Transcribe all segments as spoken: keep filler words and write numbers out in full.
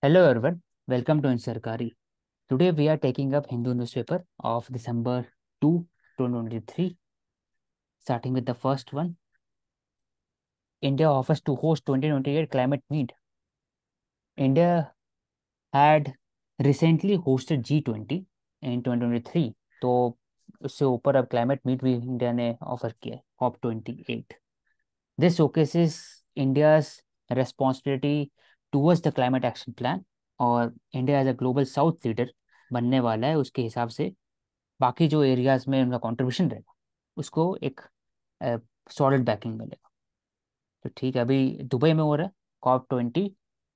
Hello everyone, welcome to Insarkari. Today we are taking up Hindu newspaper of December second, twenty twenty-three. Starting with the first one, India offers to host twenty twenty-eight climate meet. India had recently hosted G twenty in twenty twenty-three, तो उससे ऊपर अब climate meet भी India ने offer किया है COP twenty eight. This showcases India's responsibility towards the climate action plan. और India as a global south leader बनने वाला है, उसके हिसाब से बाकी जो एरियाज में उनका कंट्रीब्यूशन रहेगा उसको एक सॉलिड बैकिंग मिलेगा. तो ठीक है, अभी दुबई में हो रहा है COP twenty,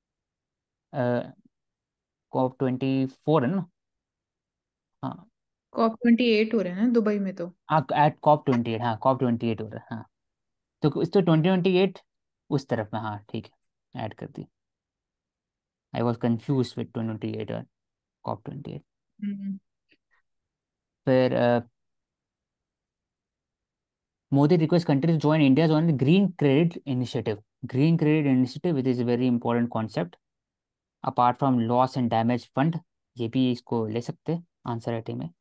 COP twenty four है ना. हाँ. कॉप ट्वेंटी एट हो रहे हैं ना दुबई में तो। हाँ, एट कॉप ट्वेंटी एट, हाँ कॉप ट्वेंटी एट हो रहा है. हाँ, तो इस तो ट्वेंटी ट्वेंटी एट उस तरफ में. हाँ ठीक है, ऐड कर दी. I was confuse with twenty twenty eight और कॉप ट्वेंटी एट. हम्म। फिर Modi request countries join India on green credit initiative. Green credit initiative which is very important concept apart from loss and damage fund. ये भी इसको ले सकते हैं answer writing में.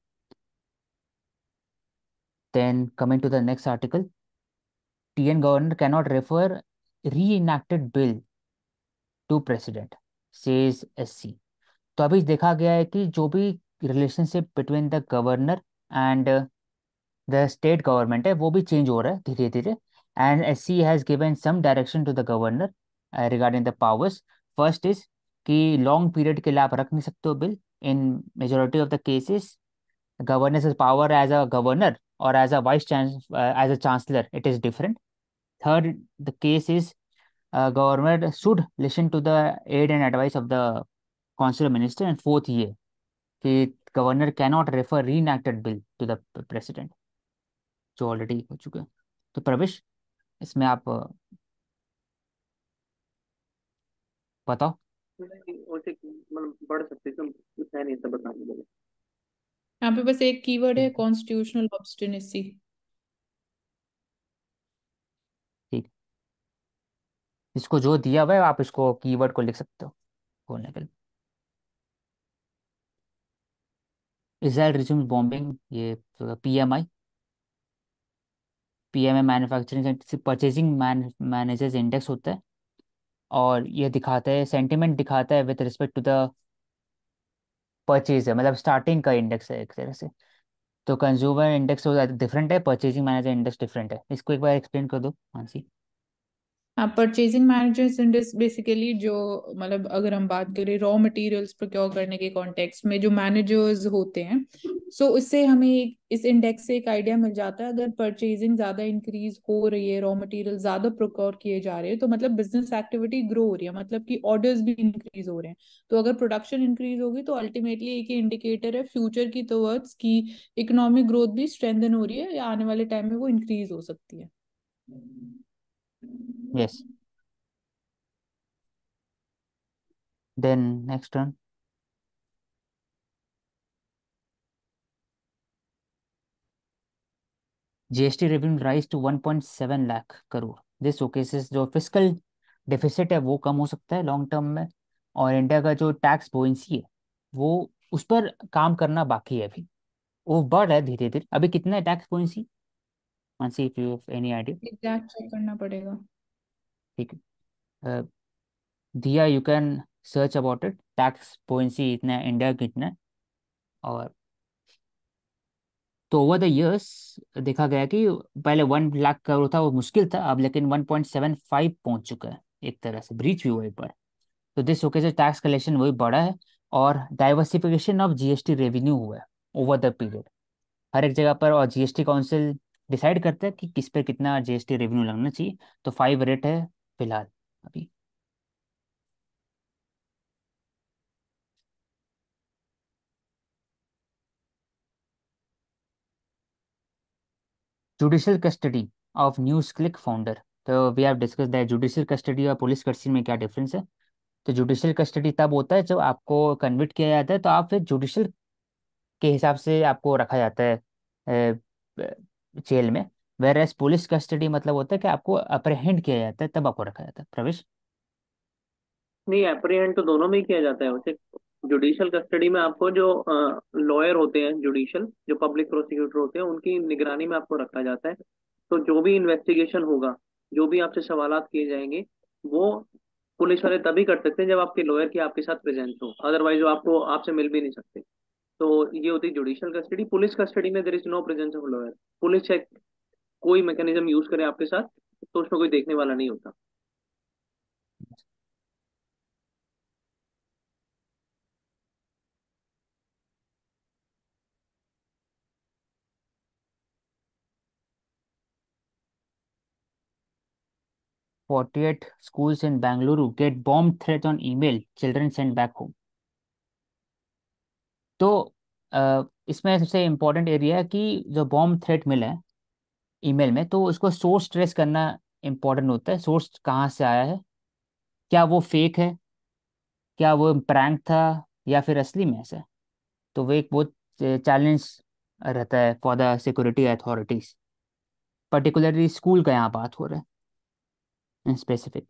Then coming to the next article, TN governor cannot refer re enacted bill to president, says SC. तो अभी देखा गया है कि जो भी relationship between the governor and the state government है वो भी चेंज हो रहा है धीरे धीरे. And S C has given some direction to the governor regarding the powers. First is कि लॉन्ग पीरियड के लिए आप रख नहीं सकते हो bill. In majority of the cases governance is power as a governor or as a vice chance uh, as a chancellor, it is different. Third, the case is uh, government should listen to the aid and advice of the council of minister. And fourth, ये कि governor cannot refer reenacted bill to the president, जो already हो चुका है. तो प्रवेश, इसमें आप uh, बताओ. नहीं, वैसे मतलब पढ़ सकते तुम, कुछ है नहीं सब बताने के लिए। यहाँ पे बस एक कीवर्ड है, ठीक है. Constitutional obstinacy. ठीक. इसको जो दिया हुआ है आप इसको कीवर्ड को लिख सकते हो बोलने के लिए. इसराइल रिज्यूम्स बॉम्बिंग, ये PMI, PMA manufacturing purchasing managers index होता है. और ये दिखाता है, सेंटिमेंट दिखाता है with respect to the purchase है, मतलब स्टार्टिंग का इंडेक्स है एक तरह से. तो कंज्यूमर इंडेक्स डिफरेंट है, परचेजिंग मैनेजर इंडेक्स डिफरेंट है. इसको एक बार एक्सप्लेन कर दो मानसी. हाँ, परचेजिंग मैनेजर्स इंडेक्स बेसिकली जो, मतलब अगर हम बात करें रॉ मटेरियल्स प्रोक्योर करने के कॉन्टेक्स्ट में जो मैनेजर्स होते हैं, सो इससे हमें एक, इस इंडेक्स से एक आइडिया मिल जाता है अगर परचेजिंग ज्यादा इंक्रीज हो रही है, रॉ मटेरियल ज्यादा प्रोक्योर किए जा रहे हैं, तो मतलब बिजनेस एक्टिविटी ग्रो हो रही है, मतलब कि ऑर्डर्स भी इंक्रीज हो रहे हैं. तो अगर प्रोडक्शन इंक्रीज होगी तो अल्टीमेटली एक इंडिकेटर है फ्यूचर की टुवर्ड्स की इकोनॉमिक ग्रोथ भी स्ट्रेंथन हो रही है या आने वाले टाइम में वो इंक्रीज हो सकती है. Yes. Then next one, GST revenue rise to one point seven lakh crore. This showcases जो फिस्कल डेफिसिट है वो कम हो सकता है लॉन्ग टर्म में. और इंडिया का जो टैक्स बोइंसी है वो, उस पर काम करना बाकी है अभी. वो बढ़ रहा है धीरे धीरे. अभी कितना है tax buoyancy Mansi, if you any idea? Exact check करना पड़ेगा. ठीक है. दिया, you can search about it. Tax buoyancy इतना है, इंडिया कितना है. और तो ओवर द इयर्स देखा गया कि पहले वन लाख करोड़ था, वो मुश्किल था. अब लेकिन वन पॉइंट सेवन फाइव पहुंच चुका है, एक तरह से ब्रीच भी हुआ एक बार. तो दिस शोकेस टैक्स कलेक्शन वही बढ़ा है. और डाइवर्सिफिकेशन ऑफ जीएसटी रेवेन्यू हुआ है ओवर द पीरियड हर एक जगह पर. और जीएसटी काउंसिल डिसाइड करता है कि किस पे कितना जीएसटी रेवेन्यू लगना चाहिए. तो फाइव रेट है फिलहाल अभी. Judicial custody of NewsClick founder. तो we have discuss that judicial custody और पुलिस कस्टडी में क्या डिफरेंस है. तो जुडिशियल कस्टडी तब होता है जब आपको कन्विक्ट किया जाता है, तो आप फिर जुडिशियल के हिसाब से आपको रखा जाता है जेल में. वेर एज पुलिस कस्टडी मतलब होता है कि आपको अप्रहेंड किया जाता है, तब आपको रखा जाता है. प्रवेश. नहीं, एप्रीहेंड तो दोनों में ही किया जाता है उसे। जुडिशियल कस्टडी में आपको जो लॉयर होते हैं, जुडिशियल जो पब्लिक प्रोसिक्यूटर होते हैं, उनकी निगरानी में आपको रखा जाता है। तो जो भी इन्वेस्टिगेशन होगा, जो भी आपसे सवालात किए जाएंगे, वो पुलिस वाले तभी कर सकते हैं जब आपके लॉयर की आपके साथ प्रेजेंस हो, अदरवाइज वो आपको आपसे मिल भी नहीं सकते। तो ये होती है जुडिशियल कस्टडी। पुलिस कस्टडी में there is no presence of lawyer. Police चाहे कोई मैकेनिज्म यूज करे आपके साथ, तो उसमें कोई देखने वाला नहीं होता। forty-eight schools in Bangalore get bomb threat on email, children sent back home. तो अ, इसमें सबसे इम्पोर्टेंट एरिया है कि जो बॉम्ब थ्रेट मिला है ईमेल में, तो उसको सोर्स ट्रेस करना इम्पोर्टेंट होता है। सोर्स कहाँ से आया है, क्या वो फेक है, क्या वो प्रैंक था, या फिर असली में ऐसा है। तो वो एक बहुत चैलेंज रहता है for the security authorities, particularly school का यहाँ बात हो रहा है स्पेसिफिक।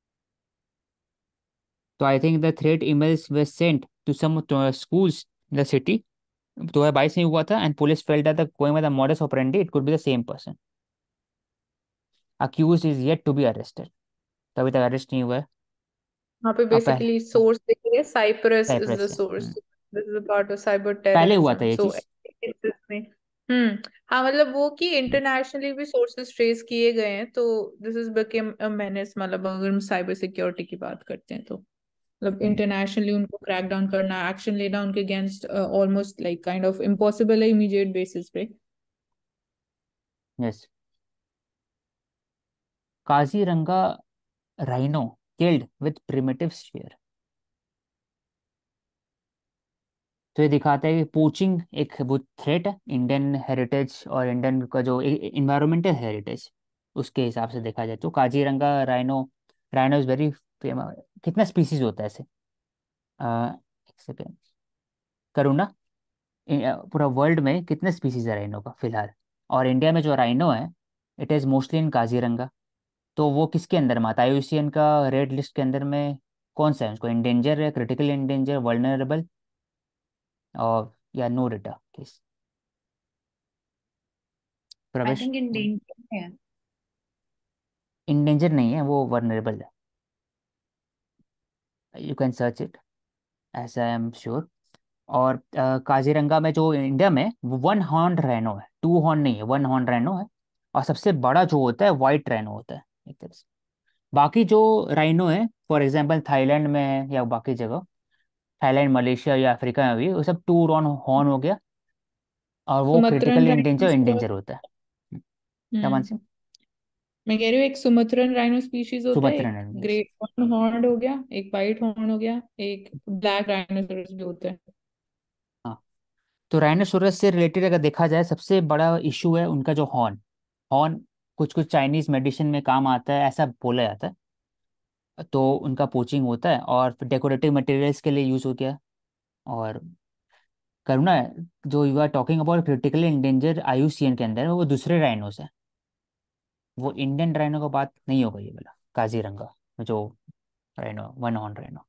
तो I think the threat emails were sent to some uh, schools in the city। दो हज़ार बाईस में हुआ था, and police felt that the going by the modus operandi it could be the same person. Accused is yet to be arrested, तो अभी तक arrest नहीं हुआ है। वहाँ पे अब पह, बेसिकली सोर्स देखिए, साइप्रस इज द साइप्रस से source, hmm, this is a part of cyber पहले हुआ था टेररिज्म। ये सो चीज। में हम्म हाँ, मतलब वो कि इंटरनेशनली भी सोर्सेस ट्रेस किए गए हैं, तो this is became a menace. मतलब अगर हम साइबर सिक्योरिटी की बात करते हैं तो मतलब इंटरनेशनली उनको क्रैक डाउन करना, एक्शन लेना उनके against almost like kind of impossible है इमीडिएट बेसिस पे। Yes. Kaziranga rhino killed with primitive spear. तो ये दिखाता है कि पोचिंग एक वो थ्रेट है इंडियन हेरिटेज और इंडियन का जो इन्वायरमेंटल हेरिटेज, उसके हिसाब से देखा जाए तो Kaziranga rhino, rhino is very famous. कितना स्पीसीज होता है ऐसे, अ, एक सेकेंड करूँ ना। इ- अ, पूरा वर्ल्ड में कितने स्पीसीज है राइनो का फिलहाल, और इंडिया में जो राइनो है it is mostly in Kaziranga. तो वो किसके अंदर में आता है, आई यू सी एन का रेड लिस्ट के अंदर में कौन सा है, उसको इंडेंजर है, क्रिटिकल इंडेंजर, वर्नरेबल, और या no data case. I Pravesh. Think in danger है। इंडेंजर नहीं है, वो वर्नरेबल है। यू कैन सर्च इट, ऐसा आई एम श्योर। और अ, काजीरंगा में जो इंडिया में वन हॉर्न रैनो है, टू हॉर्न नहीं है, वन हॉर्न रैनो है। और सबसे बड़ा जो होता है वाइट रैनो होता है एक तरह से। बाकी जो राइनो है फॉर एग्जांपल थाईलैंड में है या बाकी जगह, थाईलैंड मलेशिया या अफ्रीका में भी, वो सब टू रॉन हॉर्न हो गया, और वो सुमत्रन क्रिटिकल इंडेंजर राइनो तो इंडेंजर होता है। हम्म, क्या मान हम्म सिंह। मैं कह रही हूँ एक सुमत्रन राइनो स्पीशीज होता है, सुभद्रा एक Narayan, yes। Great one horn हो गया, एक वाइट हॉर्न हो गया, एक ब्लैक राइनोसोरस भी होता है। हाँ, तो राइनोसोरस से रिलेटेड अगर देखा जाए सबसे बड़ा इशू है उनका जो हॉर्न। हॉर्न कुछ कुछ चाइनीज मेडिसिन में काम आता है ऐसा बोला जाता है। तो उनका पोचिंग होता है और डेकोरेटिव मटेरियल्स के लिए यूज हो गया। और करुणा है, जो you are talking about critically endanger I U C N के अंदर है, वो दूसरे राइनोस है। वो इंडियन राइनो का बात नहीं होगा ये वाला काजीरंगा जो rhino, one horn rhino.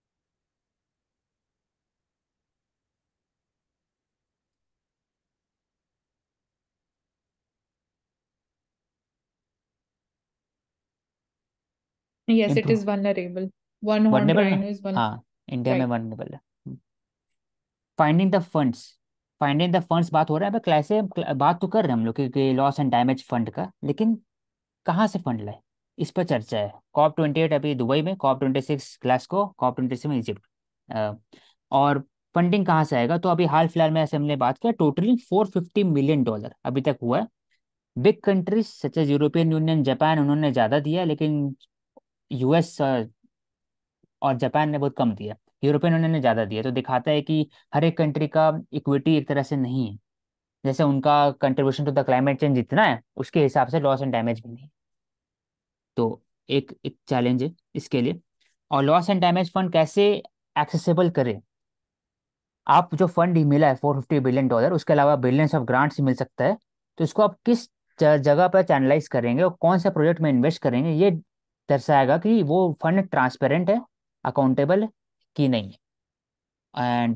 Yes, it improve, is vulnerable. One horn vulnerable में, राइनो इज वन। हाँ इंडिया में राइट। वर्नेबल है। Finding the funds, finding the funds बात हो रहा है, कैसे बात तो कर रहे हैं हम लोग कि लॉस एंड डैमेज फंड का, लेकिन कहाँ से फंड लाए, इस पर चर्चा है। कॉप ट्वेंटी एट अभी दुबई में, COP twenty six Glasgow, COP twenty seven Egypt. Uh, और फंडिंग कहाँ से आएगा, तो अभी हाल फिलहाल में ऐसे हमने बात किया, totally four fifty million dollar अभी तक हुआ है। Big countries such as European Union, Japan, उन्होंने ज़्यादा दिया, लेकिन यू एस और जापान ने बहुत कम दिया। यूरोपियन यूनियन ने ज़्यादा दिया, तो दिखाता है कि हर एक कंट्री का इक्विटी एक तरह से नहीं है। जैसे उनका contribution to the climate change जितना है, उसके हिसाब से लॉस एंड डैमेज भी नहीं। तो एक एक चैलेंज है इसके लिए। और लॉस एंड डैमेज फंड कैसे एक्सेसिबल करें। आप जो फंड ही मिला है फोर फिफ्टी बिलियन डॉलर, उसके अलावा बिलियंस ऑफ ग्रांट्स मिल सकता है। तो इसको आप किस ज- जगह पर चैनलाइज करेंगे और कौन सा प्रोजेक्ट में इन्वेस्ट करेंगे, ये दर्शाएगा कि वो फंड ट्रांसपेरेंट है अकाउंटेबल की नहीं है। एंड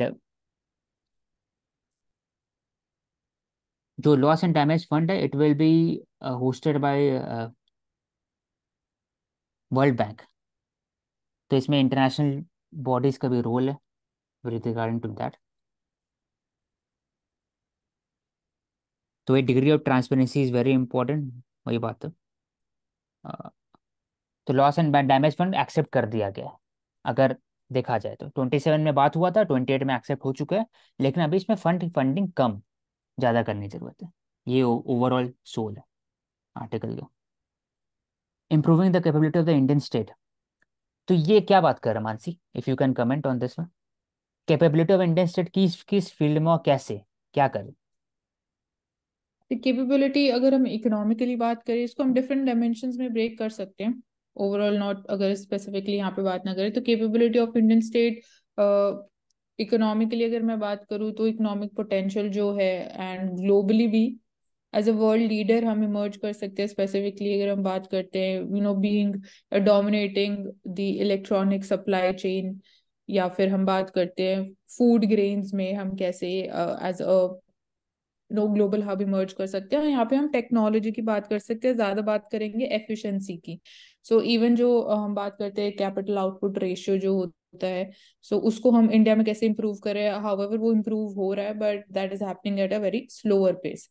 जो लॉस एंड डैमेज फंड है, it will be hosted by World Bank. तो इसमें इंटरनेशनल बॉडीज का भी रोल है विद रिगार्डिंग टू दैट। तो ये degree of transparency is very important, वही बात है। अ, तो loss and damage fund except कर दिया गया है। अगर देखा जाए तो ट्वेंटी सेवन में बात हुआ था, ट्वेंटी एट में एक्सेप्ट हो चुका है, लेकिन अभी इसमें फंड फंडिंग कम ज़्यादा करने की जरूरत है। ये ओवरऑल सोल है आर्टिकल का। Improving the capability of the Indian state. तो ये क्या बात कर रहा है Mansi, if you can comment on this one. Capability of Indian state किस किस फील्ड में और कैसे क्या करें। कैपेबिलिटी अगर हम इकोनॉमिकली बात करें, इसको हम डिफरेंट डायमेंशंस में ब्रेक कर सकते हैं। ओवरऑल नॉट, अगर स्पेसिफिकली यहाँ पे बात ना करें तो capability of Indian state economically अगर मैं बात करूँ तो इकोनॉमिक पोटेंशियल जो है, एंड ग्लोबली भी एज अ वर्ल्ड लीडर हम इमर्ज कर सकते हैं। स्पेसिफिकली अगर हम बात करते हैं, you know, being dominating the electronic supply chain, या फिर हम बात करते हैं फूड ग्रेन्स में हम कैसे as a no global hub emerge कर सकते हैं। और यहाँ पे हम टेक्नोलॉजी की बात कर सकते हैं, ज्यादा बात करेंगे एफिशिएंसी की। सो so, इवन जो अ, हम बात करते हैं कैपिटल आउटपुट रेशियो जो होता है, सो so, उसको हम इंडिया में कैसे इंप्रूव करें। हाउएवर वो इंप्रूव हो रहा है, but that is happening at a very slower pace.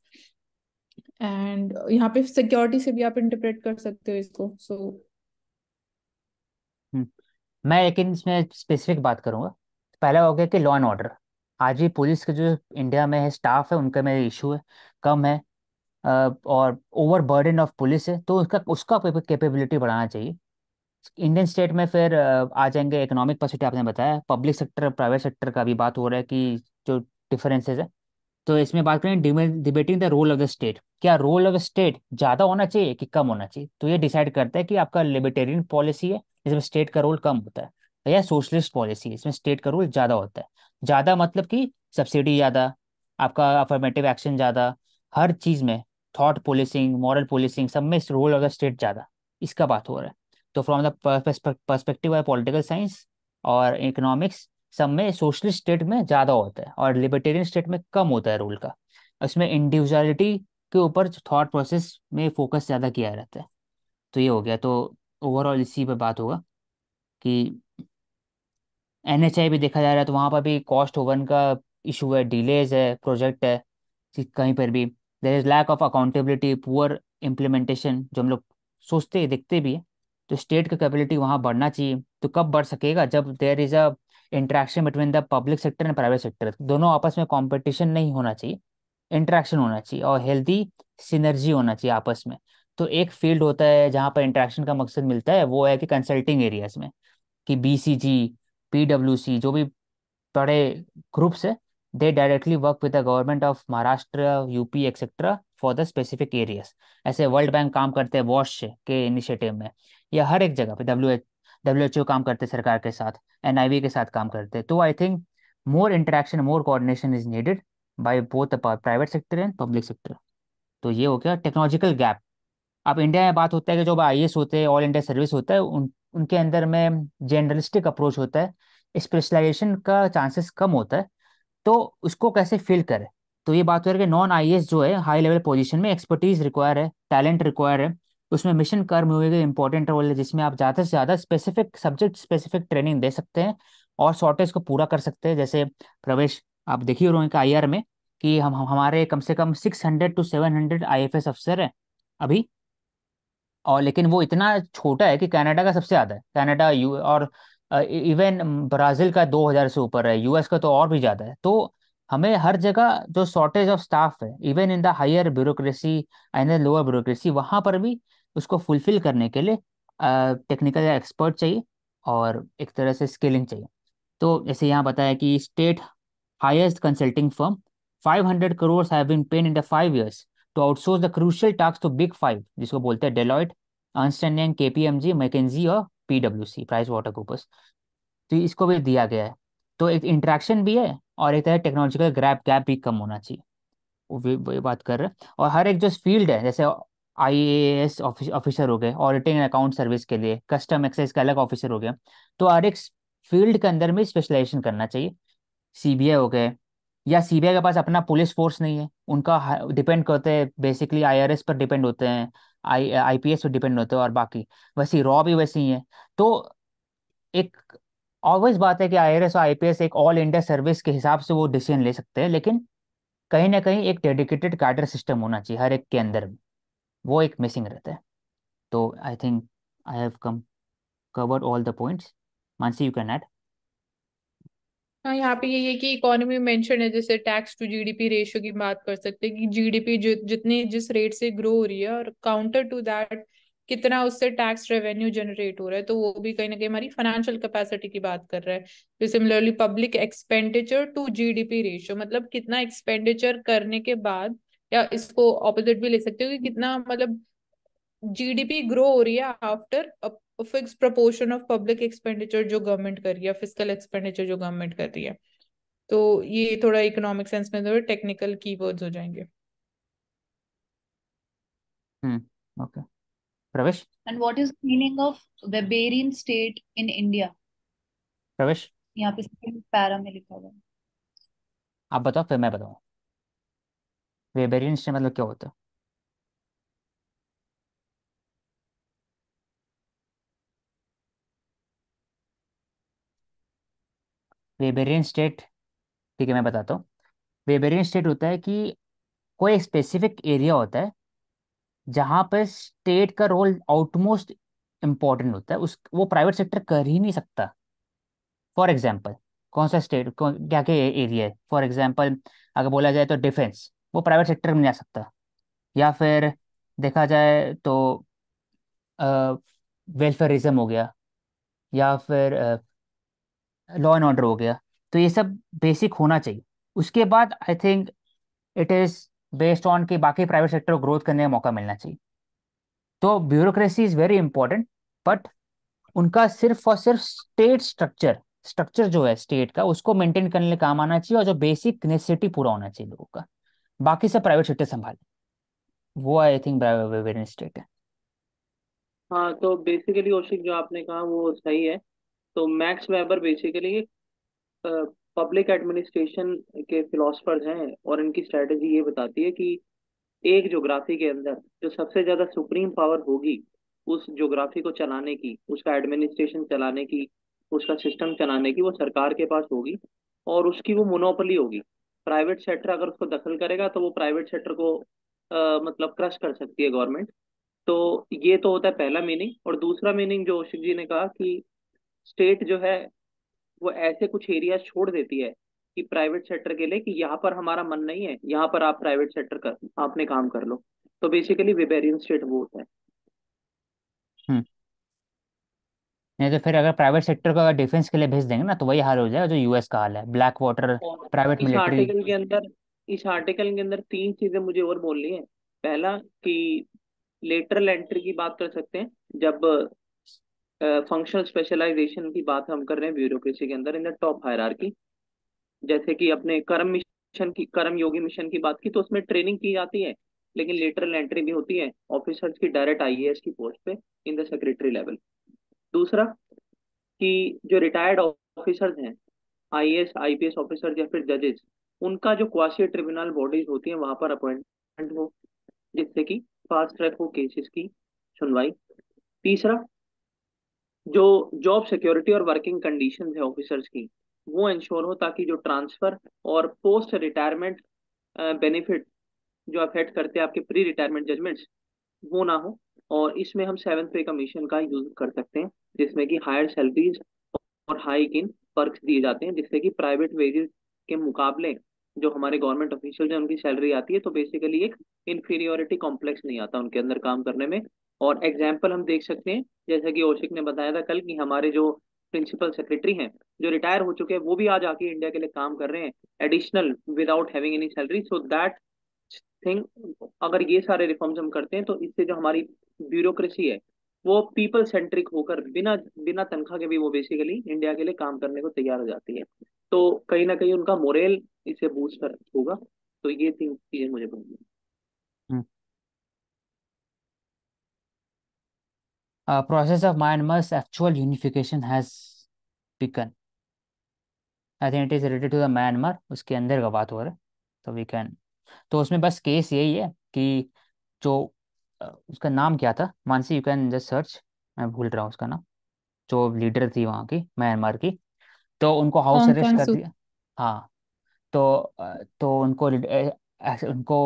And यहाँ पे सिक्योरिटी से भी आप इंटरप्रेट कर सकते हो इसको। सो so, हम्म, मैं लेकिन इसमें स्पेसिफिक बात करूंगा। पहला हो गया कि लॉ एंड ऑर्डर। आज भी पुलिस के जो इंडिया में है स्टाफ है, उनका में इशू है, कम है। अ, और ओवर बर्डन ऑफ पुलिस है, तो उसका उसका कैपेबिलिटी बढ़ाना चाहिए। इंडियन स्टेट में फिर अ, आ जाएंगे इकोनॉमिक पर्सपेक्टिव, आपने बताया पब्लिक सेक्टर प्राइवेट सेक्टर का भी बात हो रहा है कि जो डिफरेंसेस है। तो इसमें बात करें debating the role of the state. क्या रोल ऑफ द स्टेट ज़्यादा होना चाहिए कि कम होना चाहिए, तो ये डिसाइड करता है कि आपका लिबर्टेरियन पॉलिसी है जिसमें स्टेट का रोल कम होता है, या सोशलिस्ट पॉलिसी है इसमें स्टेट का रोल ज़्यादा होता है। ज़्यादा मतलब कि सब्सिडी ज़्यादा, आपका अफर्मेटिव एक्शन ज़्यादा, हर चीज़ में थॉट पुलिसिंग मॉरल पुलिसिंग सब में रोल ऑफ द स्टेट ज़्यादा, इसका बात हो रहा है। तो from the perspective of political science और इकोनॉमिक्स, सब में सोशलिस्ट स्टेट में ज़्यादा होता है और लिबर्टेरियन स्टेट में कम होता है रूल का। इसमें इंडिविजुअलिटी के ऊपर थॉट प्रोसेस में फोकस ज़्यादा किया रहता है। तो ये हो गया। तो ओवरऑल इसी पे बात होगा कि एन एच आई भी देखा जा रहा है, तो वहाँ पर भी कॉस्ट ओवन का इशू है, डिलेज है, प्रोजेक्ट है कि कहीं पर भी there is lack of accountability, poor implementation, जो हम लोग सोचते हैं देखते भी है। तो स्टेट का कैपेबिलिटी वहाँ बढ़ना चाहिए। तो कब बढ़ सकेगा, जब there is a interaction between the public sector and private sector, दोनों आपस में कंपटीशन नहीं होना चाहिए, इंटरेक्शन होना चाहिए और हेल्दी सिनर्जी होना चाहिए आपस में। तो एक फील्ड होता है जहाँ पर इंटरेक्शन का मकसद मिलता है, वो है कि कंसल्टिंग एरियाज में, कि B C G, P W C, जो भी बड़े ग्रुप्स है, they directly work with the government of Maharashtra, U P etcetera for the specific areas. ऐसे वर्ल्ड बैंक काम करते हैं वॉश के इनिशिएटिव में, या हर एक जगह पे W H W H O काम करते हैं सरकार के साथ, एन आई वी के साथ काम करते हैं। तो I think more interaction more coordination is needed by both the private sector and public sector. तो ये हो गया टेक्नोलॉजिकल गैप। अब इंडिया में बात होता है कि जो आई ए एस होते हैं, ऑल इंडिया सर्विस होता है, उन उनके अंदर में जनरलिस्टिक अप्रोच होता है, स्पेशलाइजेशन का चांसेस कम होता है। तो उसको कैसे फिल करें। तो ये बात हो रही है कि नॉन आई ए एस जो है हाई लेवल पोजीशन में एक्सपर्टीज रिक्वायर है, टैलेंट रिक्वायर है। उसमें मिशन कर्म हुए इंपॉर्टेंट रोल है, जिसमें आप ज़्यादा से ज़्यादा स्पेसिफिक सब्जेक्ट स्पेसिफिक ट्रेनिंग दे सकते हैं और शॉर्टेज को पूरा कर सकते हैं। जैसे प्रवेश, आप देखिए रहे हैं आई आर में कि हम हम- हमारे कम से कम six hundred to seven hundred I F S अफसर है अभी। और लेकिन वो इतना छोटा है कि कनाडा का सबसे ज़्यादा है, कनाडा यू और इवन ब्राज़ील का दो हज़ार से ऊपर है, यू एस का तो और भी ज़्यादा है। तो हमें हर जगह जो शॉर्टेज ऑफ स्टाफ है, even in the higher bureaucracy and the lower bureaucracy, वहाँ पर भी उसको फुलफिल करने के लिए टेक्निकल एक्सपर्ट चाहिए और एक तरह से स्किलिंग चाहिए। तो जैसे यहाँ बताया कि state highest consulting firm, five hundred crores have been paid in the five years to outsource the crucial tasks to big five, जिसको बोलते हैं Deloitte, Ernst and Young, K P M G, McKinsey और P W C, Price Water Coopers. तो इसको भी दिया गया है। तो एक इंटरेक्शन भी है और एक तरह टेक्नोलॉजिकल गैप गैप भी कम होना चाहिए। वो भी वही बात कर रहे हैं। और हर एक जो फील्ड है, जैसे आई ए एस ऑफिसर हो गए ऑडिटिंग एंड अकाउंट सर्विस के लिए, कस्टम एक्साइज का अलग ऑफिसर हो गया। तो हर एक फील्ड के अंदर में स्पेशलाइजेशन करना चाहिए। सीबीआई हो गए, या सीबीआई के पास अपना पुलिस फोर्स नहीं है, उनका डिपेंड करते हैं बेसिकली आईआरएस पर डिपेंड होते हैं, आई आईपीएस पर डिपेंड होते हैं, और बाकी वैसे ही रॉ भी वैसे ही है। तो एक ऑब्वियस बात है कि आईआरएस और आईपीएस एक ऑल इंडिया सर्विस के हिसाब से वो डिसीजन ले सकते हैं, लेकिन कहीं ना कहीं एक डेडिकेटेड कैडर सिस्टम होना चाहिए हर एक के अंदर में। वो एक मिसिंग रहता है। तो I think I have come covered all the points. Mansi, you can add. हाँ, यहाँ पे यही है कि इकोनॉमी मेंशन है, जैसे टैक्स टू जीडीपी रेशियो की बात कर सकते हैं कि जीडीपी जि, जितनी जिस रेट से ग्रो हो रही है और काउंटर टू दैट कितना उससे टैक्स रेवेन्यू जनरेट हो रहा है, तो वो भी कहीं ना कहीं हमारी फाइनेंशियल कैपेसिटी की बात कर रहा है। तो similarly public expenditure to GDP ratio, मतलब कितना एक्सपेंडिचर करने के बाद, या इसको ऑपोजिट भी ले सकते हो कि कितना मतलब जीडीपी ग्रो हो रही है after fix proportion of public expenditure जो गवर्नमेंट कर रही है, फिजिकल एक्सपेंडिचर जो गवर्नमेंट कर रही है। तो ये थोड़ा इकोनॉमिक सेंस में थोड़ा टेक्निकल कीवर्ड्स हो जाएंगे। Hmm, okay. Pravesh. And what is the meaning of Weberian state in India? प्रवेश, यहाँ पे second पैरा में लिखा हुआ है। आप बताओ फिर मैं बताऊँ। वेबेरियन स्टेट मतलब क्या होता है? वेबेरियन स्टेट, ठीक है मैं बताता हूँ। वेबेरियन स्टेट होता है कि कोई स्पेसिफिक एरिया होता है जहाँ पर स्टेट का रोल आउटमोस्ट इम्पॉर्टेंट होता है, उस वो प्राइवेट सेक्टर कर ही नहीं सकता। फॉर एग्जाम्पल, कौन सा स्टेट क्या क्या एरिया है, फॉर एग्जाम्पल अगर बोला जाए तो डिफेंस, वो प्राइवेट सेक्टर में नहीं आ सकता। या फिर देखा जाए तो वेलफेयरिज्म हो गया, या फिर लॉ एंड ऑर्डर हो गया। तो ये सब बेसिक होना चाहिए। उसके बाद I think it is based on कि बाकी प्राइवेट सेक्टर को ग्रोथ करने का मौका मिलना चाहिए। तो bureaucracy is very important, but उनका सिर्फ और सिर्फ स्टेट स्ट्रक्चर स्ट्रक्चर जो है स्टेट का, उसको मेंटेन करने के काम आना चाहिए, और जो बेसिक नेसेसिटी पूरा होना चाहिए लोगों का। बाकी सब प्राइवेट सेक्टर संभाले। वो आई थिंक वेरी स्टेट है। हाँ, तो बेसिकली औशिक जो आपने कहा वो सही है। तो Max Weber basically public administration के फिलोसफर्स हैं, और इनकी स्ट्रेटेजी ये बताती है कि एक ज्योग्राफी के अंदर जो सबसे ज्यादा सुप्रीम पावर होगी उस ज्योग्राफी को चलाने की, उसका एडमिनिस्ट्रेशन चलाने की, उसका सिस्टम चलाने की, वो सरकार के पास होगी, और उसकी वो मोनोपोली होगी। प्राइवेट सेक्टर अगर उसको दखल करेगा तो वो प्राइवेट सेक्टर को अ, मतलब क्रश कर सकती है गवर्नमेंट। तो ये तो होता है पहला मीनिंग। और दूसरा मीनिंग जो औशिक जी ने कहा कि स्टेट जो है वो ऐसे कुछ एरिया छोड़ देती है कि प्राइवेट सेक्टर के लिए, कि यहाँ पर हमारा मन नहीं है, यहाँ पर आप प्राइवेट सेक्टर कर आपने काम कर लो। तो बेसिकली वेबेरियन स्टेट वो होता है। हम्म। नहीं तो फिर अगर प्राइवेट सेक्टर को अगर डिफेंस के लिए भेज देंगे ना, तो वही हाल हो जाएगा जो यूएस का हाल है, ब्लैक वाटर और प्राइवेट इस मिलिट्री। आर्टिकल के अंदर इस आर्टिकल के अंदर तीन चीजें मुझे और बोलनी है। पहला कि लेटरल एंट्री की बात कर सकते हैं जब फंक्शनल स्पेशलाइजेशन की बात हम कर रहे हैं ब्यूरोक्रेसी के अंदर इन द टॉप हायरार्की। जैसे कि अपने कर्म मिशन की कर्म योगी मिशन की बात की, तो उसमें ट्रेनिंग की जाती है, लेकिन लेटरल एंट्री भी होती है ऑफिसर्स की डायरेक्ट आईएएस की पोस्ट पे इन द सेक्रेटरी लेवल। दूसरा कि जो रिटायर्ड ऑफिसर्स हैं, आईएएस आईपीएस ऑफिसर या फिर जजेस, उनका जो क्वासी ट्रिब्यूनल बॉडीज होती हैं वहां पर अपॉइंटमेंट हो, जिससे कि फास्ट ट्रैक हो केसेस की सुनवाई। तीसरा, जो जॉब सिक्योरिटी और वर्किंग कंडीशंस है ऑफिसर्स की, वो इंश्योर हो, ताकि जो ट्रांसफर और पोस्ट रिटायरमेंट बेनिफिट जो अफेक्ट करते हैं आपके प्री रिटायरमेंट जजमेंट्स, वो ना हो। और इसमें हम सेवन्थ पे कमीशन का यूज कर सकते हैं, जिसमें कि हायर सैलरीज और हाई इन पर्क्स दिए जाते हैं, जिससे कि प्राइवेट वेजेस के मुकाबले जो हमारे गवर्नमेंट ऑफिशियल हैं उनकी सैलरी आती है, तो बेसिकली एक इंफीरियोरिटी कॉम्प्लेक्स नहीं आता उनके अंदर काम करने में। और एग्जाम्पल हम देख सकते हैं, जैसा कि औशिक ने बताया था कल, कि हमारे जो प्रिंसिपल सेक्रेटरी हैं जो रिटायर हो चुके हैं, वो भी आज आके इंडिया के लिए काम कर रहे हैं additional without having any salary. So that thing, अगर ये सारे रिफॉर्म्स हम करते हैं तो इससे जो हमारी ब्यूरोक्रेसी है वो पीपल सेंट्रिक होकर बिना बिना तनख्वाह के भी वो बेसिकली इंडिया के लिए काम करने को तैयार हो जाती है। तो कहीं ना कहीं उनका मोरेल इससे बूस्टर होगा। तो ये तीन चीजें मुझे बोलनी Uh, process of Myanmar's actual unification has पिकन, I think it is related to the Myanmar, उसके अंदर का बात हो रहा है। तो वी कैन, तो उसमें बस केस यही है कि जो अ, उसका नाम क्या था, Mansi, you can just search, मैं भूल रहा हूँ उसका नाम, जो लीडर थी वहाँ की म्यांमार की, तो उनको हाउस ऑन अरेस्ट सान कर सू दिया। हाँ, तो अ, तो उनको लीड- अ, ऐसे उनको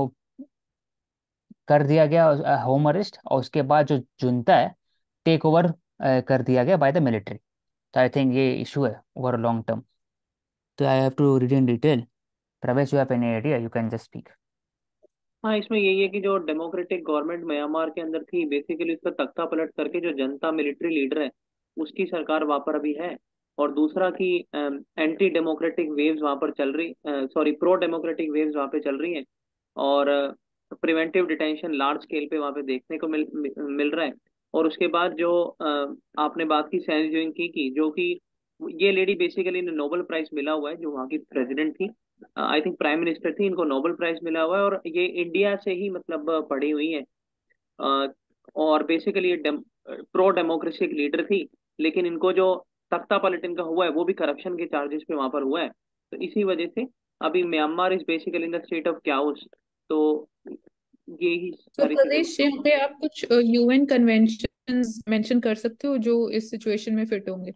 कर दिया गया होम अरेस्ट, और उसके बाद जो जुनता है टेक ओवर कर दिया गया बाय द मिलिट्री। तो आई थिंक ये इशू है ओवर लॉन्ग टर्म। तो I have to read in detail. Pravesh, you have any idea, you can just speak. हाँ, इसमें यही है कि जो डेमोक्रेटिक गवर्नमेंट म्यांमार के अंदर थी, बेसिकली उसका तख्ता पलट करके जो जनता मिलिट्री लीडर है उसकी सरकार वहां पर अभी है। और दूसरा कि एंटी डेमोक्रेटिक वेव्स वहां पर चल रही, सॉरी प्रो डेमोक्रेटिक वेव्स वहां पे चल रही हैं। और प्रिवेंटिव डिटेंशन लार्ज स्केल पे वहां पे देखने को मिल मि- मिल रहा है। और उसके बाद जो अ, आपने बात की सैन जुइन की की जो कि ये लेडी बेसिकली नोबेल प्राइज मिला हुआ है, जो वहाँ की प्रेसिडेंट थी, आई थिंक प्राइम मिनिस्टर थी, इनको नोबेल प्राइज मिला हुआ है। और ये इंडिया से ही मतलब अ, पढ़ी हुई है। अ, और बेसिकली ये प्रो डेमोक्रेसी की लीडर थी। लेकिन इनको जो तख्ता पलटन का हुआ है वो भी करप्शन के चार्जेस पे वहां पर हुआ है। तो इसी वजह से अभी Myanmar is basically in the state of chaos. तो यही तो सारी चीजें। प्रदेश यहाँ पे आप कुछ यूएन कन्वेंशंस मेंशन कर सकते हो जो इस सिचुएशन में फिट होंगे?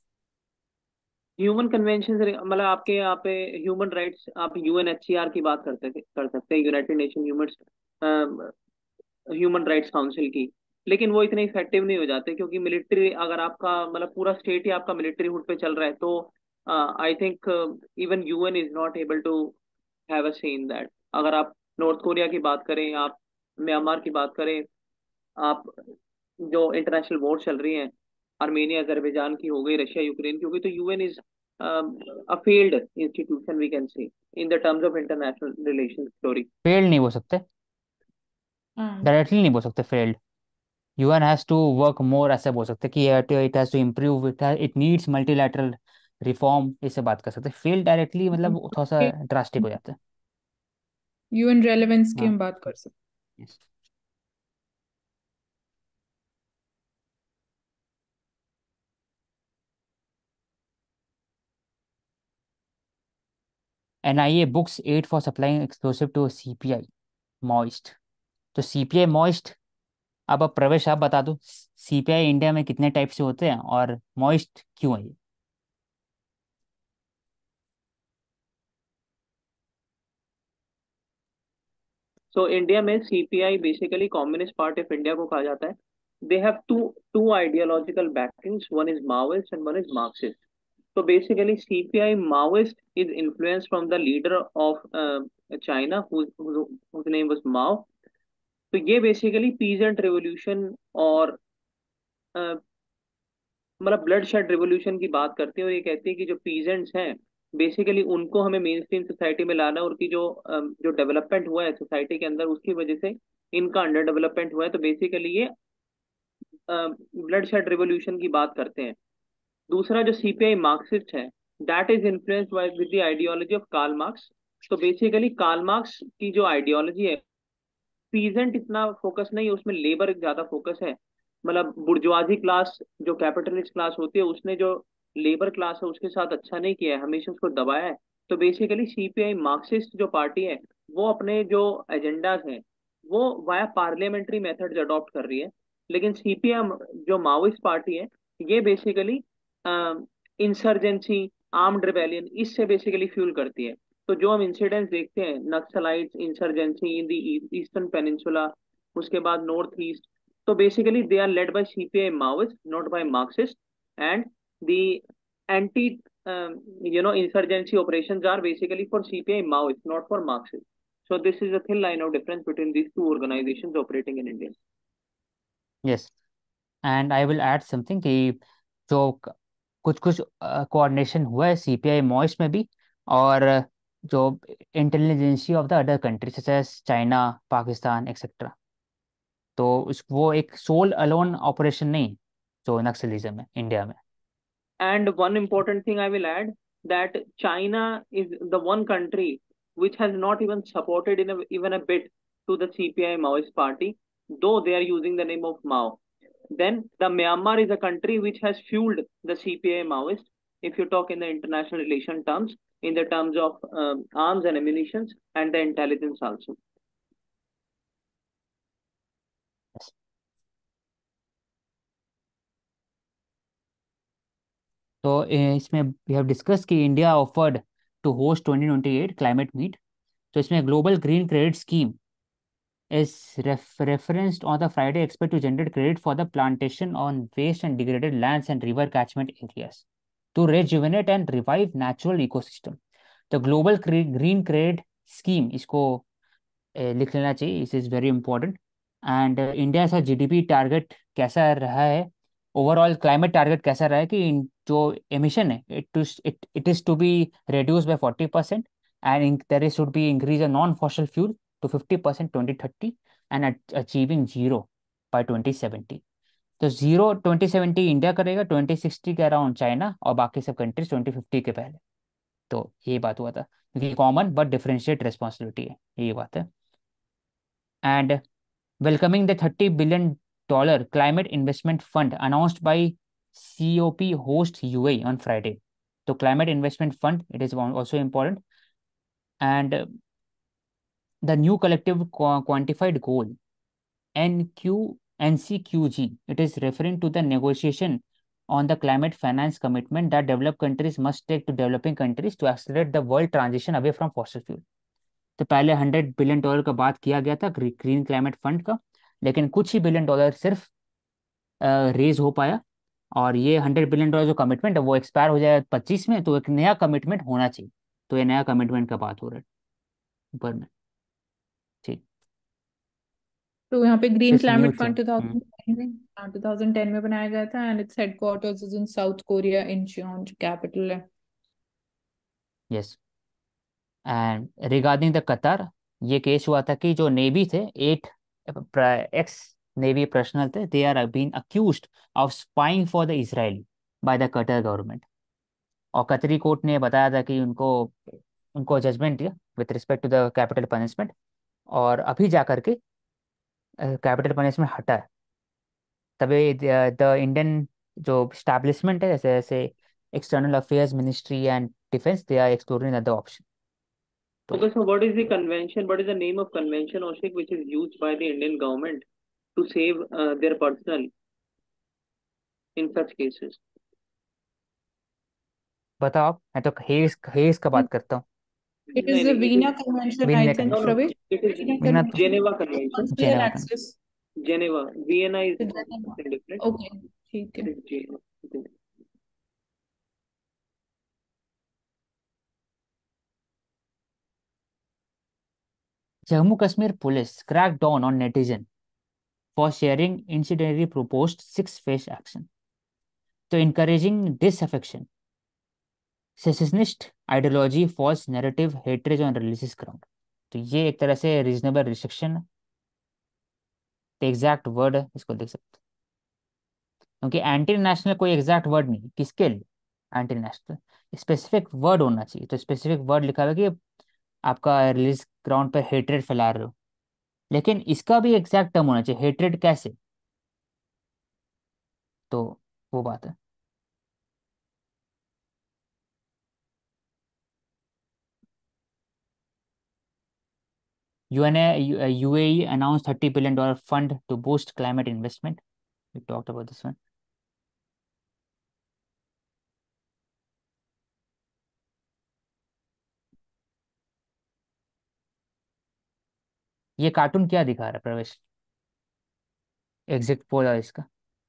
ह्यूमन कन्वेंशन मतलब आपके यहाँ पे ह्यूमन राइट्स, आप यूएनएचसीआर की बात करते कर सकते हैं, United Nation human human rights council की। लेकिन वो इतने इफेक्टिव नहीं हो जाते, क्योंकि मिलिट्री अगर आपका मतलब पूरा स्टेट ही आपका मिलिट्री हुड पे चल रहा है, तो I think even UN is not able to have a say in that. अगर आप नॉर्थ कोरिया की बात करें, आप म्यांमार की बात करें, आप जो इंटरनेशनल वॉर चल रही हैं, आर्मेनिया अजरबैजान की हो गई, रशिया यूक्रेन की हो गई, तो UN is a failed institution we can say in the terms of international relation story. Failed नहीं बोल सकते, हाँ। डायरेक्टली नहीं बोल सकते failed. UN has to work more, ऐसे बोल सकते कि it has to improve, it it needs multilateral reform, इससे बात कर सकते। फेल डायरेक्टली मतलब थोड़ा सा ड्रास्टिक हो जाता है। यूएन रेलेवेंस की हाँ, हम बात कर सकते yes. N I A books aid for supplying explosive to CPI Maoist. तो सीपीआई मॉइस्ट, अब अब प्रवेश आप बता दो, सीपीआई इंडिया में कितने टाइप से होते हैं और मॉइस्ट क्यों है ये? सो इंडिया में CPI basically communist party of India को कहा जाता है। They have two two ideological backings, one is Maoist and one is Marxist. तो basically CPI Maoist is influence from the leader of China whose name was Mao. तो ये basically peasant revolution और uh, मतलब bloodshed revolution की बात करते हैं। और ये कहती है कि जो पीजेंट्स हैं बेसिकली उनको हमें मेन स्ट्रीम सोसाइटी में लाना है, और की जो अम, जो डेवलपमेंट हुआ है सोसाइटी के अंदर उसकी वजह से इनका अंडर डेवलपमेंट हुआ है। तो बेसिकली ये ब्लड शेड रिवोल्यूशन की बात करते हैं। दूसरा जो सीपीआई मार्क्सिस्ट है, that is influenced by with the ideology of Karl Marx. तो बेसिकली कार्ल मार्क्स की जो आइडियोलॉजी है, पीजेंट इतना फोकस नहीं है उसमें, लेबर ज्यादा फोकस है। मतलब बुर्जुआजी क्लास जो कैपिटलिस्ट क्लास होती है, उसने जो लेबर क्लास है उसके साथ अच्छा नहीं किया है, हमेशा उसको दबाया है। तो बेसिकली सीपीआई मार्क्सिस्ट जो पार्टी है, वो अपने जो एजेंडाज हैं वो वाया पार्लियामेंट्री मेथड्स अडॉप्ट कर रही है। लेकिन सीपीआई जो माओइस्ट पार्टी है, ये बेसिकली इंसर्जेंसी, आर्म्ड रिबेलियन, इससे बेसिकली फ्यूल करती है। तो जो हम इंसिडेंट्स देखते हैं, Naxalites insurgency in the eastern peninsula, उसके बाद नॉर्थ ईस्ट, तो basically they are led by CPI Maoist, not by Marxist. And the anti you know insurgency operations are basically for CPI Maoist, not for Marxist. So this is a thin line of difference between these two organizations operating in India. Yes, and I will add something कि जो कुछ कुछ coordination हुआ है CPI moist में भी, और जो intelligence of the other country such as China, Pakistan etcetera. तो उस वो एक सोल अलोन ऑपरेशन नहीं जो नक्सलिज्म है इंडिया में। And one important thing I will add, that China is the one country which has not even supported in a, even a bit to the C P I Maoist party, though they are using the name of Mao. Then the Myanmar is a country which has fueled the C P I Maoist. if you talk in the international relation terms, in the terms of um, arms and ammunitions and the intelligence also. तो ए, इसमें we have discuss कि India offered to host twenty twenty eight climate meet. तो इसमें global green credit scheme is ref- referenced on the Friday expect to generate credit for the plantation on waste and degraded lands and river catchment areas to rejuvenate and revive natural ecosystem. The global Cre- green credit scheme इसको eh, लिख लेना चाहिए. This is very important. And India का GDP target कैसा रहा है, overall climate target कैसा रहा है कि इन- जो एमिशन है it it it is to be reduced by forty percent and there is should be increase a non-fossil fuel to fifty percent twenty thirty and at- achieving zero by twenty seventy. तो zero twenty seventy India करेगा, twenty sixty के around China और बाकी सब countries twenty fifty के पहले. तो ये बात हुआ था क्योंकि कॉमन बट डिफरेंशिएट रिस्पॉन्सिबिलिटी है, ये बात है. And welcoming the thirty billion dollar climate investment fund announced by C O P host U A E on Friday. So climate investment fund, it is one- also important. And uh, the new collective qua- quantified goal, N Q N C Q G, it is referring to the negotiation on the climate finance commitment that developed countries must take to developing countries to accelerate the world transition away from fossil fuel. तो पहले hundred billion dollar का बात किया गया था green climate fund का, लेकिन कुछ ही बिलियन डॉलर सिर्फ रेज हो पाया. और ये हंड्रेड बिलियन डॉलर जो कमिटमेंट है वो एक्सपायर हो जाएगा पच्चीस में, तो एक नया कमिटमेंट होना चाहिए. तो ये नया कमिटमेंट का बात हो रहा है ऊपर में. ठीक. तो यहाँ पे green this new climate fund thing. Twenty ten में, हाँ टू थाउजेंड टेन में बनाया गया था and its headquarters is in South Korea Incheon जो कैपिटल है. Yes. And regarding the Qatar, ये केस हुआ था कि जो नेवी थे, एट एक्स नेवी पर्सनल थे, they are been accused of spying for the Israeli by the Qatar government. और कतरी कोर्ट ने बताया था कि उनको उनको जजमेंट दिया with respect to the capital punishment. और अभी जा करके कैपिटल पनिशमेंट हटा है. तभी द इंडियन जो स्टैब्लिशमेंट है, जैसे जैसे external affairs ministry and defence, they are exploring other option. तो Okay, so what is the convention? What is the name of convention, Oshik, which is used by the Indian government to save uh, their personnel in such cases? बताओ आप. मैं तो hedge hedge का बात करता हूँ. It नहीं is the नहीं, it Vienna is convention I Vinay think no no. Convention. Pravesh. It is Vienna Vienna तो convention Geneva Convention. Consular Geneva convention. Access. Geneva. Vienna is something different. Okay ठीक है. It is Geneva. Okay. Jammu Kashmir police cracked down on netizen for sharing incidentally proposed six-phase action. तो encouraging disaffection, secessionist ideology, false narrative, hatred on religious ground. तो ये एक तरह से reasonable restriction, exact word है, इसको देख सकते हो. क्योंकि एंटी नेशनल कोई एग्जैक्ट वर्ड नहीं, किसके लिए एंटी नेशनल, स्पेसिफिक वर्ड होना चाहिए. तो स्पेसिफिक वर्ड लिखा हुआ है कि आपका रिलीज ग्राउंड पर हेट्रेड फैला रहे हो, लेकिन इसका भी एग्जैक्ट टर्म होना चाहिए, हेट्रेड कैसे. तो वो बात है. U N A, U A E announced thirty billion dollar fund to boost climate investment. We talked about this one. ये कार्टून क्या दिखा रहा है प्रवेश, एग्जिट पोल है इसका,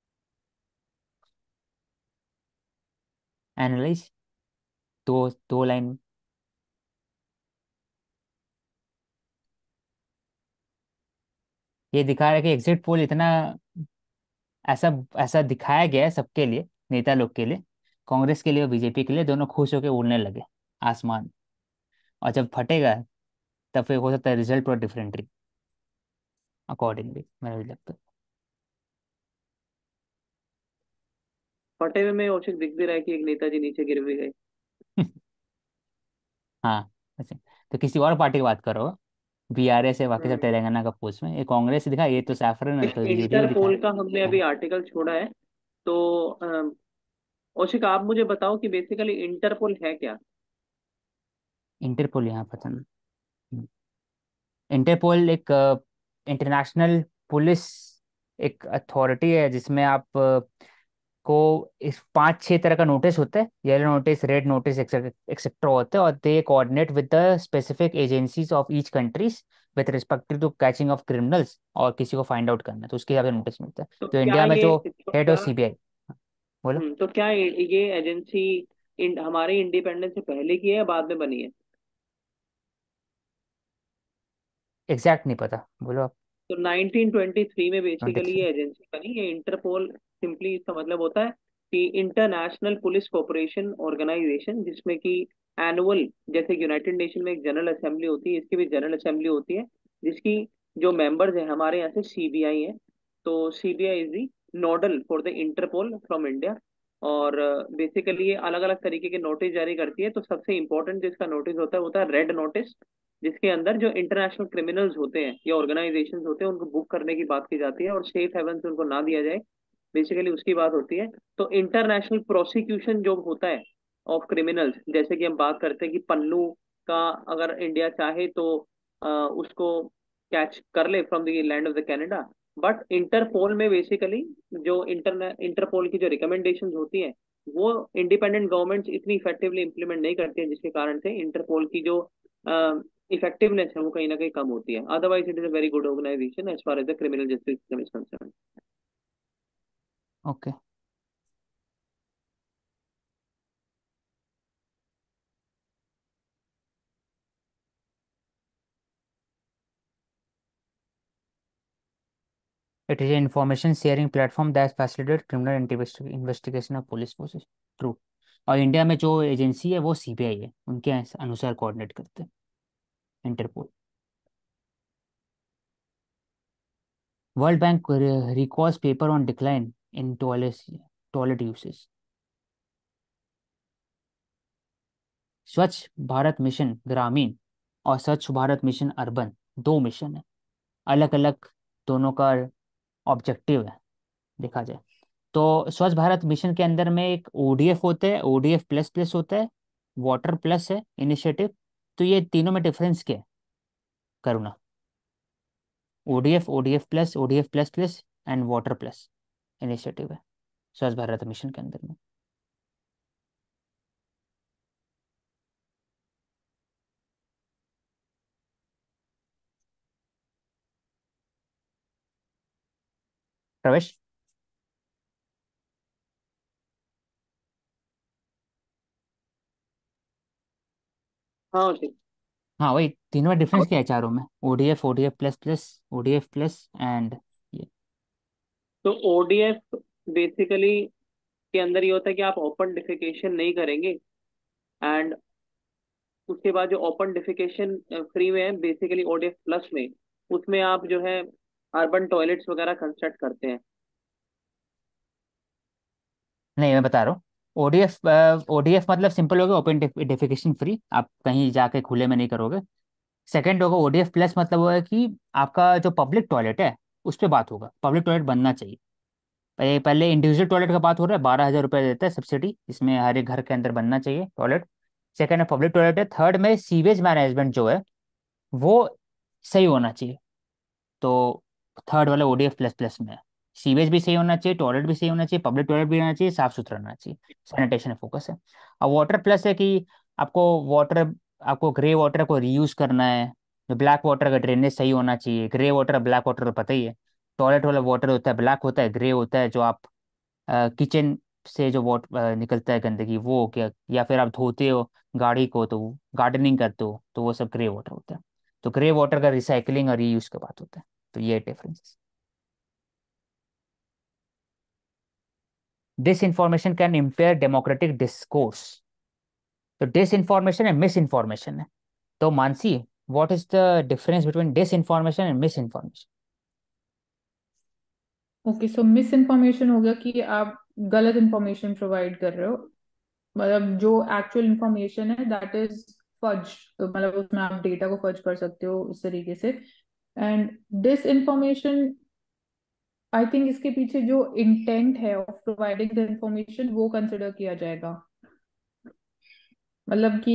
एनालाइज, दो दो लाइन. ये दिखा रहा है कि एग्जिट पोल इतना ऐसा ऐसा दिखाया गया है सबके लिए, नेता लोग के लिए, कांग्रेस के लिए और बीजेपी के लिए, दोनों खुश होकर उड़ने लगे आसमान. और जब फटेगा तब फिर हो सकता है रिजल्ट और डिफरेंट रही अकॉर्डिंगली, मेरा भी लगता फटे हुए में औषध दिख भी रहा है कि एक नेताजी नीचे गिर भी गए. है. हाँ. ऐसे तो किसी और पार्टी की बात करो, बी आर एस है, बाकी सब हम्म. तेलंगाना का पोस्ट में, ये कांग्रेस दिखा, ये तो सैफरन है, एक तो बीजेपी भी दिखा. इंटरपोल का हमने हाँ. अभी आर्टिकल छोड़ा है. तो औशिक आप मुझे बताओ कि बेसिकली इंटरपोल है क्या? इंटरपोल यहाँ पता नहीं। इंटरपोल एक इंटरनेशनल पुलिस एक अथॉरिटी है जिसमें आप अ, को इस पांच छह तरह का नोटिस होता है, yellow notice, red notice, etcetera होते हैं, और they coordinate with the specific agencies of each countries with respect to catching of criminals, और किसी को फाइंड आउट करना है तो उसके हिसाब से नोटिस मिलता है। तो तो क्या इंडिया में ये जो तो हेड और क्या सीबीआई। बोलो। हम्म, तो क्या ये ये एजेंसी इन, हमारे इंडिपेंडेंस से पहले की है या बाद में बनी है? एग्जैक्ट नहीं पता, बोलो आप। तो नाइनटीन ट्वेंटी थ्री में ट्वेंटी बेसिकली थ्री ये एजेंसी बनी। ये इंटरपोल सिंपली इसका मतलब होता है कि इंटरनेशनल पुलिस कोऑपरेशन ऑर्गेनाइजेशन, जिसमें कि एनुअल, जैसे यूनाइटेड नेशन में एक जनरल असेंबली होती है, इसकी भी जनरल असेंबली होती है, जिसकी जो मेंबर्स हैं हमारे यहाँ से सीबीआई है। तो CBI is the nodal for the Interpol from India. और बेसिकली ये अलग अलग तरीके के नोटिस जारी करती है। तो सबसे इंपॉर्टेंट जो इसका नोटिस होता है होता है रेड नोटिस, जिसके अंदर जो इंटरनेशनल क्रिमिनल्स होते हैं या ऑर्गेनाइजेशंस होते हैं उनको बुक करने की बात की जाती है और सेफ हेवन से उनको ना दिया जाए, बेसिकली उसकी बात होती है। तो इंटरनेशनल प्रोसिक्यूशन जो होता है ऑफ क्रिमिनल्स, जैसे कि हम बात करते हैं कि पन्नू का अगर इंडिया चाहे तो अ, उसको कैच कर ले from the land of the Canada. But Interpol में बेसिकली जो इंटरने इंटरपोल की जो रिकमेंडेशंस होती हैं वो इंडिपेंडेंट गवर्नमेंट्स इतनी इफेक्टिवली इंप्लीमेंट नहीं करती हैं, जिसके कारण से इंटरपोल की जो इफेक्टिवनेस है वो कहीं ना कहीं कम होती है। Otherwise it is a very good organization as far as the criminal justice system is concern. Okay. It is information sharing platform that facilitate criminal investigation of police forces. True. और India में जो agency है वो CBI है, उनके अनुसार coordinate करते हैं Interpol. World bank records paper on decline in toilet toilet usage. Swachh Bharat mission ग्रामीण और स्वच्छ भारत मिशन अर्बन, दो मिशन है अलग अलग, दोनों का ऑब्जेक्टिव है देखा जाए तो। स्वच्छ भारत मिशन के अंदर में एक ओडीएफ होता है, ओडीएफ प्लस प्लस होता है, वाटर प्लस है इनिशिएटिव। तो ये तीनों में डिफरेंस क्या है Karuna? ODF, ODF plus, ODF plus plus and water plus initiative है स्वच्छ भारत मिशन के अंदर में। प्रवेश। हाँ ठीक। हाँ वही, तीनों में डिफरेंस क्या है चारों में? ODF, ODF plus plus, ODF plus and ये। तो ओडीएफ बेसिकली के अंदर ये होता है कि आप ओपन डिफिकेशन नहीं करेंगे। एंड उसके बाद जो ओपन डिफिकेशन फ्री में है बेसिकली ओडीएफ प्लस में, उसमें आप जो है अर्बन टॉयलेट्स वगैरह कंस्ट्रक्ट करते हैं। नहीं मैं बता रहा हूँ। ओडीएफ, ओडीएफ मतलब सिंपल हो गया, ओपन डेफिकेशन फ्री, आप कहीं जाके खुले में नहीं करोगे। सेकंड होगा ओडीएफ प्लस, मतलब वो है कि आपका जो पब्लिक टॉयलेट है उस पर बात होगा, पब्लिक टॉयलेट बनना चाहिए। पहले पहले इंडिविजुअल टॉयलेट का बात हो रहा है, बारह हज़ार रुपये देता है सब्सिडी, इसमें हर एक घर के अंदर बनना चाहिए टॉयलेट। सेकंड है पब्लिक टॉयलेट है। थर्ड में सीवेज मैनेजमेंट जो है वो सही होना चाहिए। तो थर्ड वाला ओडीएफ प्लस प्लस में है। सीवेज भी सही होना चाहिए, टॉयलेट भी सही होना चाहिए, पब्लिक टॉयलेट भी रहना चाहिए, साफ सुथरा रहना चाहिए, सैनिटेशन फोकस है। और वाटर प्लस है कि आपको वाटर, आपको ग्रे वाटर को रीयूज करना है। जो ब्लैक वाटर का ड्रेनेज सही होना चाहिए, ग्रे वाटर ब्लैक वाटर तो पता ही है। टॉयलेट वाला वाटर होता है ब्लैक होता है, ग्रे होता है जो आप किचन से जो वाटर निकलता है गंदगी वो हो गया, या फिर आप धोते हो गाड़ी को तो गार्डनिंग करते हो तो वो सब ग्रे वाटर होता है। तो ग्रे वाटर का रिसाइकलिंग और रीयूज का बात होता है। तो ये difference. Disinformation can impair democratic discourse. तो डिस इंफॉर्मेशन है, मिस इंफॉर्मेशन है। तो Mansi, what is the difference between disinformation and misinformation? Okay, so misinformation हो गया कि आप गलत इन्फॉर्मेशन प्रोवाइड कर रहे हो। मतलब जो एक्चुअल इन्फॉर्मेशन है दैट इज फज, मतलब उसमें आप डेटा को फज कर सकते हो उस तरीके से। And disinformation I think इसके पीछे जो इंटेंट है ऑफ प्रोवाइडिंग द इंफॉर्मेशन वो कंसिडर किया जाएगा। मतलब कि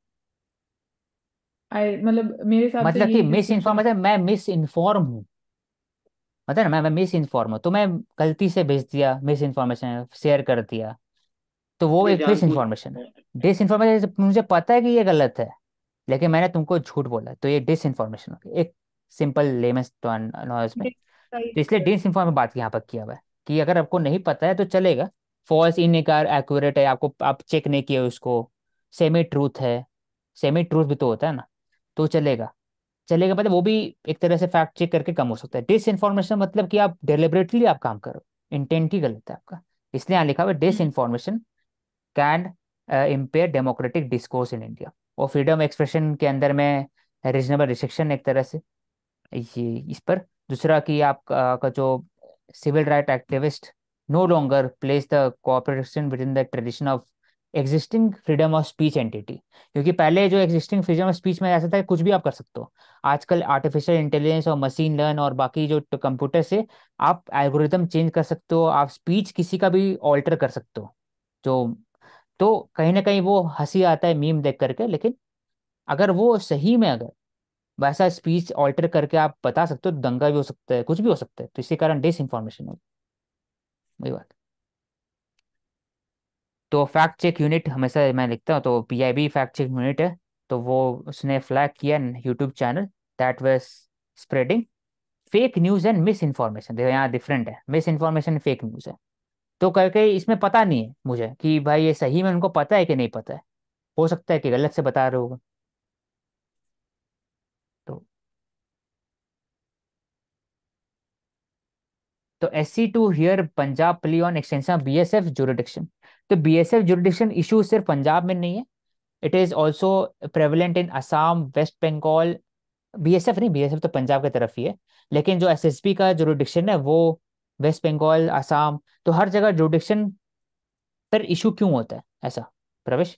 आई मतलब मेरे हिसाब से मतलब कि यही मिस डिस्टिंक्शन है। इन्फॉर्मेशन, मैं मिस इन्फॉर्म हूँ, मतलब ना मैं मैं मिस इन्फॉर्म हूँ, तो मैं गलती से भेज दिया, मिस इन्फॉर्मेशन शेयर कर दिया, तो वो ये एक डिस जानबूझ इन्फॉर्मेशन है। डिस इन्फॉर्मेशन मुझे पता है कि ये गलत है, लेकिन मैंने तुमको झूठ बोला, तो ये डिस इन्फॉर्मेशन हो गई, एक सिंपल लेमेंस नॉलेज में। तो इसलिए डिस इन्फॉर्म में बात यहाँ पर किया हुआ है कि अगर आपको नहीं पता है तो चलेगा, फॉल्स इन एक्यूरेट है, आपको आप चेक नहीं किए उसको, सेमी ट्रूथ है, सेमी ट्रूथ भी तो होता है ना, तो चलेगा। चलेगा मतलब वो भी एक तरह से फैक्ट चेक करके कम हो सकता है। डिस इन्फॉर्मेशन मतलब कि आप डेलिबरेटली आप काम करो, इंटेंट ही गलत है आपका। इसलिए यहाँ लिखा हुआ है disinformation can impair democratic discourse in India. और फ्रीडम एक्सप्रेशन के अंदर में रीजनेबल रिस्ट्रिक्शन एक तरह से ये इस पर। दूसरा कि आपका का जो civil right activist no longer place the cooperation with in the tradition of existing freedom of speech entity, क्योंकि पहले जो एग्जिस्टिंग फ्रीडम ऑफ स्पीच में ऐसा था कि कुछ भी आप कर सकते हो। आजकल आर्टिफिशियल इंटेलिजेंस और मशीन लर्न और बाकी जो कंप्यूटर से आप एल्गोरिदम चेंज कर सकते हो, आप स्पीच किसी का भी ऑल्टर कर सकते हो। जो तो कहीं ना कहीं वो हंसी आता है मीम देख करके, लेकिन अगर वो सही में अगर वैसा स्पीच ऑल्टर करके आप बता सकते हो तो दंगा भी हो सकता है, कुछ भी हो सकता है, तो इसी कारण डिस इन्फॉर्मेशन हो, वही बात। तो फैक्ट चेक यूनिट हमेशा मैं लिखता हूँ, तो पीआईबी फैक्ट चेक यूनिट है, तो वो उसने फ्लैग किया YouTube channel that was spreading fake news and misinformation. देखो यहाँ डिफरेंट है, मिस इन्फॉर्मेशन फेक न्यूज है। तो करके इसमें पता नहीं है मुझे कि भाई ये सही में उनको पता है कि नहीं पता है, हो सकता है कि गलत से बता रहे होगा। तो तो S C to hear Punjab plea on extension B S F jurisdiction. तो B S F jurisdiction issue सिर्फ पंजाब में नहीं है, it is also prevalent in Assam, West Bengal. B S F नहीं, बी एस एफ तो पंजाब की तरफ ही है, लेकिन जो एस एस बी का जुरिडिक्शन है वो वेस्ट बंगाल, असम, तो हर जगह जुरिडिक्शन पर इशू क्यों होता है ऐसा, प्रवेश?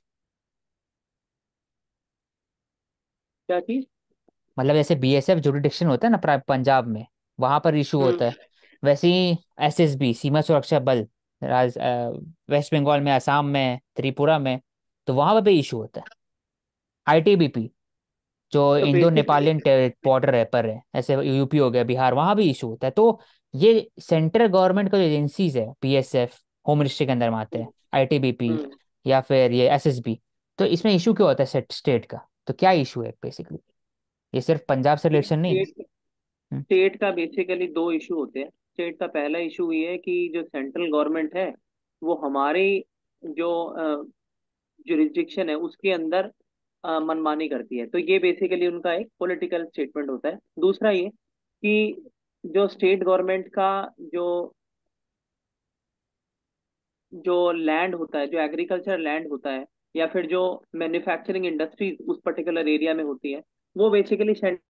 क्या चीज? मतलब जैसे बी एस एफ जुरिडिक्शन होता है ना प्रा- पंजाब में, वहां पर इशू होता हम्म। है। वैसे ही S S B Seema Suraksha Bal राज अ, वेस्ट बंगाल में, असम में, त्रिपुरा में, तो वहां पर भी इशू होता है। आई टी बी पी जो तो इंडो बेसिकली नेपालियन बॉर्डर है पर है, ऐसे यू पी हो गया, बिहार, वहां भी इशू होता है। तो ये सेंट्रल गवर्नमेंट का जो एजेंसीज है, P S F home ministry के अंदर में आते हैं, I T B P hmm या फिर ये एस एस बी, तो इसमें इशू क्यों होता है स्टेट का? तो क्या इशू है बेसिकली? ये सिर्फ पंजाब से रिलेशन नहीं है। स्टेट हम्म, स्टेट का बेसिकली दो इशू होते हैं। स्टेट का पहला इशू ये है कि जो सेंट्रल गवर्नमेंट है वो हमारी जो जुरिस्डिक्शन है उसके अंदर अ, मनमानी करती है। तो ये बेसिकली उनका एक पॉलिटिकल स्टेटमेंट होता है। दूसरा ये कि जो स्टेट गवर्नमेंट का जो जो लैंड होता है, जो एग्रीकल्चर लैंड होता है, या फिर जो मैन्युफैक्चरिंग इंडस्ट्रीज उस पर्टिकुलर एरिया में होती है, वो बेसिकली